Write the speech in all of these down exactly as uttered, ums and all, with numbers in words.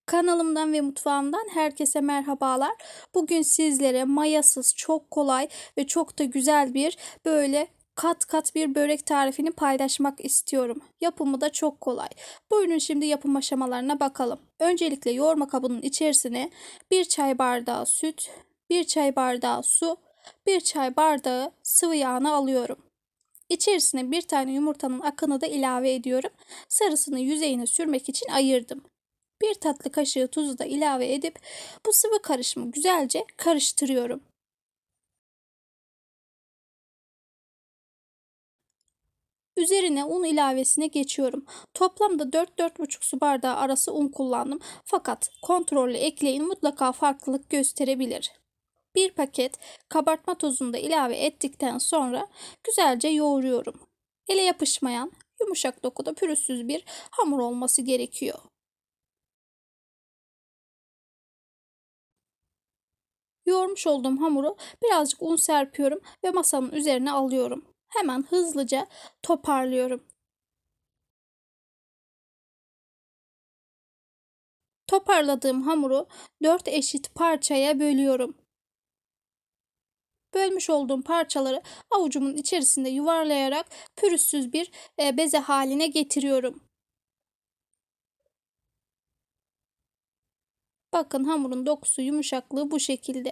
Kanalımdan ve mutfağımdan herkese merhabalar. Bugün sizlere mayasız, çok kolay ve çok da güzel bir böyle kat kat bir börek tarifini paylaşmak istiyorum. Yapımı da çok kolay. Buyurun şimdi yapım aşamalarına bakalım. Öncelikle yoğurma kabının içerisine bir çay bardağı süt, bir çay bardağı su, bir çay bardağı sıvı yağını alıyorum. İçerisine bir tane yumurtanın akını da ilave ediyorum. Sarısını yüzeyine sürmek için ayırdım. Bir tatlı kaşığı tuzu da ilave edip bu sıvı karışımı güzelce karıştırıyorum. Üzerine un ilavesine geçiyorum. Toplamda dört dört buçuk su bardağı arası un kullandım. Fakat kontrollü ekleyin, mutlaka farklılık gösterebilir. Bir paket kabartma tozunu da ilave ettikten sonra güzelce yoğuruyorum. Ele yapışmayan, yumuşak dokuda pürüzsüz bir hamur olması gerekiyor. Yoğurmuş olduğum hamuru birazcık un serpiyorum ve masanın üzerine alıyorum. Hemen hızlıca toparlıyorum. Toparladığım hamuru dört eşit parçaya bölüyorum. Bölmüş olduğum parçaları avucumun içerisinde yuvarlayarak pürüzsüz bir e, beze haline getiriyorum. Bakın, hamurun dokusu, yumuşaklığı bu şekilde.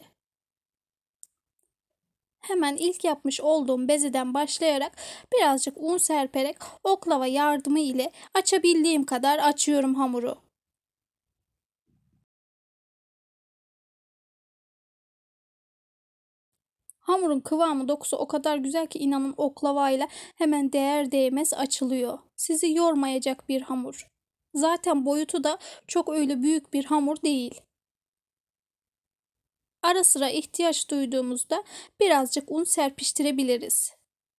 Hemen ilk yapmış olduğum bezeden başlayarak birazcık un serperek oklava yardımı ile açabildiğim kadar açıyorum hamuru. Hamurun kıvamı, dokusu o kadar güzel ki inanın oklavayla hemen değer değmez açılıyor. Sizi yormayacak bir hamur. Zaten boyutu da çok öyle büyük bir hamur değil. Ara sıra ihtiyaç duyduğumuzda birazcık un serpiştirebiliriz.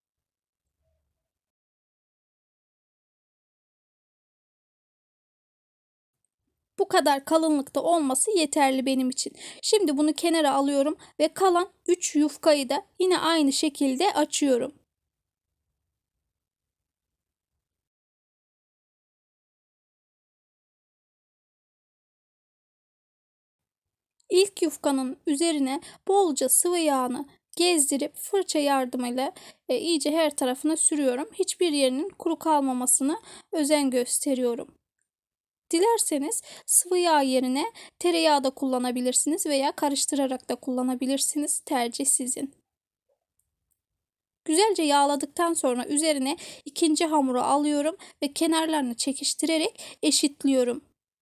Bu kadar kalınlıkta olması yeterli benim için. Şimdi bunu kenara alıyorum ve kalan üç yufkayı da yine aynı şekilde açıyorum. İlk yufkanın üzerine bolca sıvı yağını gezdirip fırça yardımıyla e, iyice her tarafına sürüyorum. Hiçbir yerinin kuru kalmamasına özen gösteriyorum. Dilerseniz sıvı yağ yerine tereyağı da kullanabilirsiniz veya karıştırarak da kullanabilirsiniz. Tercih sizin. Güzelce yağladıktan sonra üzerine ikinci hamuru alıyorum ve kenarlarını çekiştirerek eşitliyorum.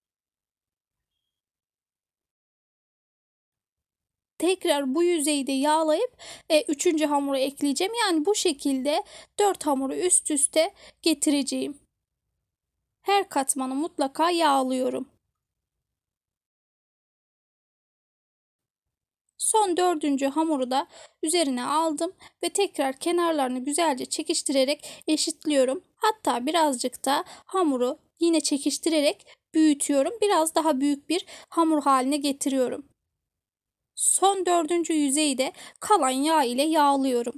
Tekrar bu yüzeyi de yağlayıp e, üçüncü hamuru ekleyeceğim. Yani bu şekilde dört hamuru üst üste getireceğim. Her katmanı mutlaka yağlıyorum. Son dördüncü hamuru da üzerine aldım ve tekrar kenarlarını güzelce çekiştirerek eşitliyorum. Hatta birazcık da hamuru yine çekiştirerek büyütüyorum. Biraz daha büyük bir hamur haline getiriyorum. Son dördüncü yüzeyi de kalan yağ ile yağlıyorum.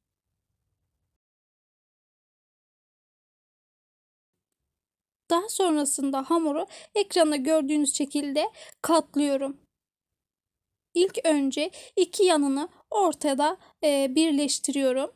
Daha sonrasında hamuru ekranda gördüğünüz şekilde katlıyorum. İlk önce iki yanını ortada e, birleştiriyorum.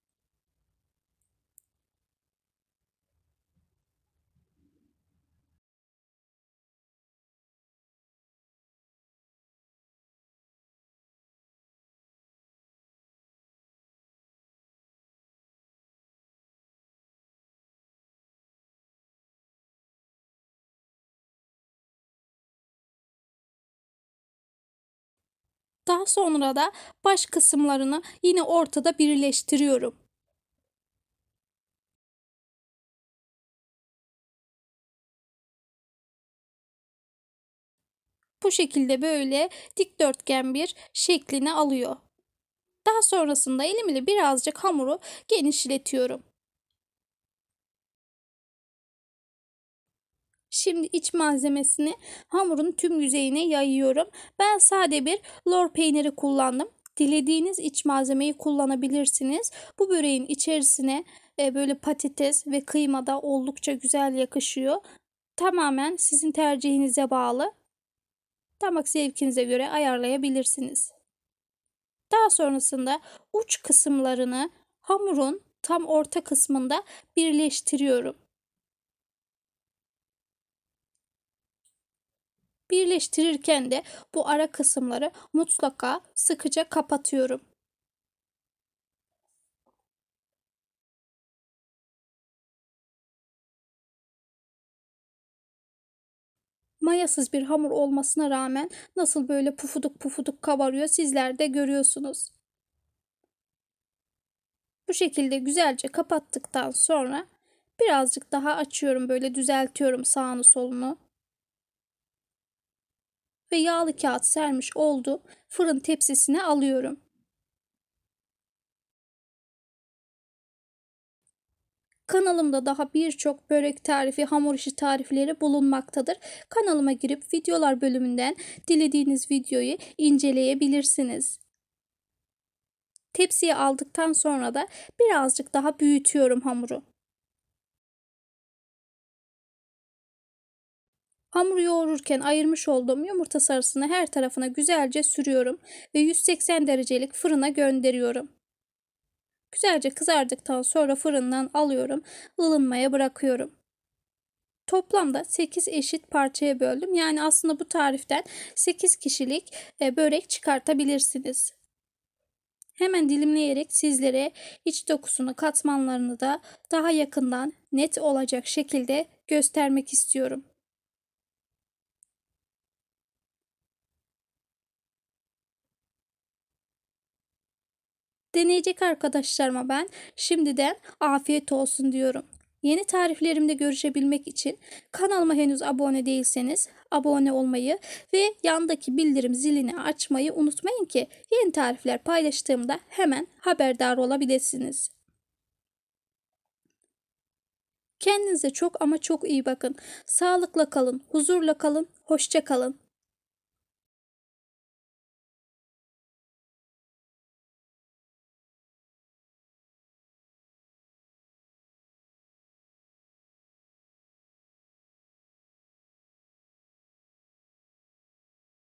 Daha sonra da baş kısımlarını yine ortada birleştiriyorum. Bu şekilde böyle dikdörtgen bir şeklini alıyor. Daha sonrasında elimle birazcık hamuru genişletiyorum. Şimdi iç malzemesini hamurun tüm yüzeyine yayıyorum. Ben sade bir lor peyniri kullandım. Dilediğiniz iç malzemeyi kullanabilirsiniz. Bu böreğin içerisine e, böyle patates ve kıyma da oldukça güzel yakışıyor. Tamamen sizin tercihinize bağlı. Damak zevkinize göre ayarlayabilirsiniz. Daha sonrasında uç kısımlarını hamurun tam orta kısmında birleştiriyorum. Birleştirirken de bu ara kısımları mutlaka sıkıca kapatıyorum. Mayasız bir hamur olmasına rağmen nasıl böyle pufuduk pufuduk kabarıyor sizler de görüyorsunuz. Bu şekilde güzelce kapattıktan sonra birazcık daha açıyorum, böyle düzeltiyorum sağını solunu. Ve yağlı kağıt sermiş olduğum fırın tepsisine alıyorum. Kanalımda daha birçok börek tarifi, hamur işi tarifleri bulunmaktadır. Kanalıma girip videolar bölümünden dilediğiniz videoyu inceleyebilirsiniz. Tepsiye aldıktan sonra da birazcık daha büyütüyorum hamuru. Hamuru yoğururken ayırmış olduğum yumurta sarısını her tarafına güzelce sürüyorum ve yüz seksen derecelik fırına gönderiyorum. Güzelce kızardıktan sonra fırından alıyorum, ılınmaya bırakıyorum. Toplamda sekiz eşit parçaya böldüm. Yani aslında bu tariften sekiz kişilik börek çıkartabilirsiniz. Hemen dilimleyerek sizlere iç dokusunu, katmanlarını da daha yakından net olacak şekilde göstermek istiyorum. Deneyecek arkadaşlarıma ben şimdiden afiyet olsun diyorum. Yeni tariflerimde görüşebilmek için kanalıma henüz abone değilseniz abone olmayı ve yandaki bildirim zilini açmayı unutmayın ki yeni tarifler paylaştığımda hemen haberdar olabilirsiniz. Kendinize çok ama çok iyi bakın. Sağlıkla kalın, huzurla kalın, hoşça kalın.